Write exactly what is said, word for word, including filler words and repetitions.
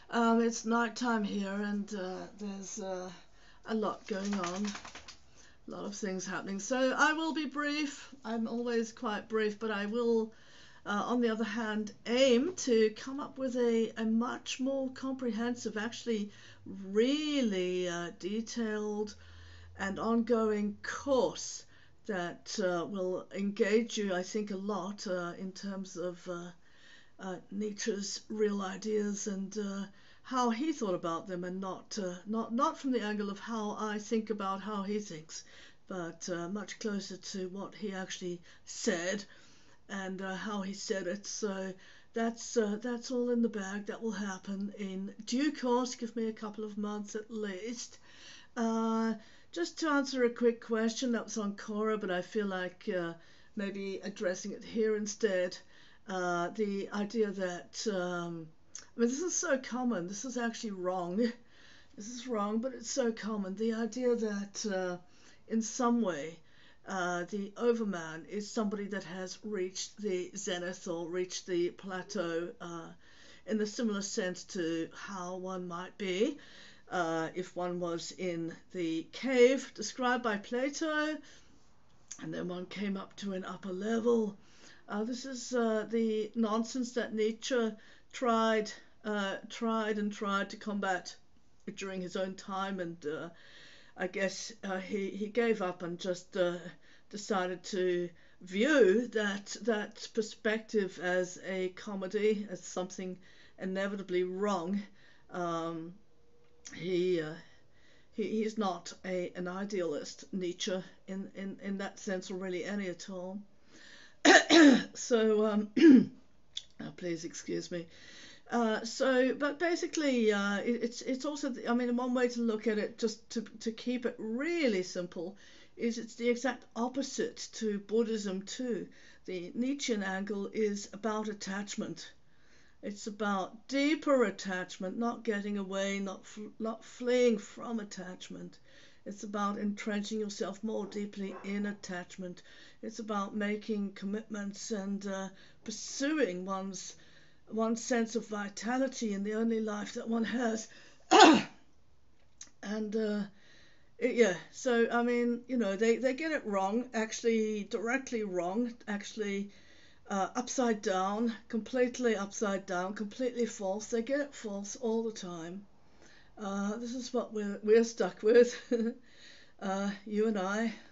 Um, it's nighttime here, and uh, there's uh, a lot going on, a lot of things happening. So I will be brief. I'm always quite brief, but I will, uh, on the other hand, aim to come up with a, a much more comprehensive, actually really uh, detailed and ongoing course that uh, will engage you, I think, a lot uh, in terms of uh, uh, Nietzsche's real ideas and uh, how he thought about them, and not uh, not not from the angle of how I think about how he thinks, but uh, much closer to what he actually said and uh, how he said it. So that's uh, that's all in the bag. That will happen in due course. Give me a couple of months at least. Uh, just to answer a quick question that was on Quora, but I feel like uh, maybe addressing it here instead. Uh, the idea that, um, I mean, this is so common. This is actually wrong. This is wrong, but it's so common. The idea that uh, in some way uh, the overman is somebody that has reached the zenith or reached the plateau uh, in the similar sense to how one might be uh, if one was in the cave described by Plato and then one came up to an upper level. Uh, this is uh, the nonsense that Nietzsche tried, uh, tried and tried to combat during his own time, and uh, I guess uh, he he gave up and just uh, decided to view that that perspective as a comedy, as something inevitably wrong. Um, he uh, he he's not a an idealist, Nietzsche, in in in that sense, or really any at all. So um, oh, please excuse me. Uh, so, but basically, uh, it, it's it's also, I mean, one way to look at it, just to to keep it really simple, is it's the exact opposite to Buddhism too. The Nietzschean angle is about attachment. It's about deeper attachment, not getting away, not not fleeing from attachment. It's about entrenching yourself more deeply in attachment. It's about making commitments and uh, pursuing one's one's sense of vitality in the only life that one has. And uh, it, yeah, so I mean, you know, they, they get it wrong, actually directly wrong, actually uh, upside down, completely upside down, completely false. They get it false all the time. Uh, this is what we're we're stuck with, uh, you and I.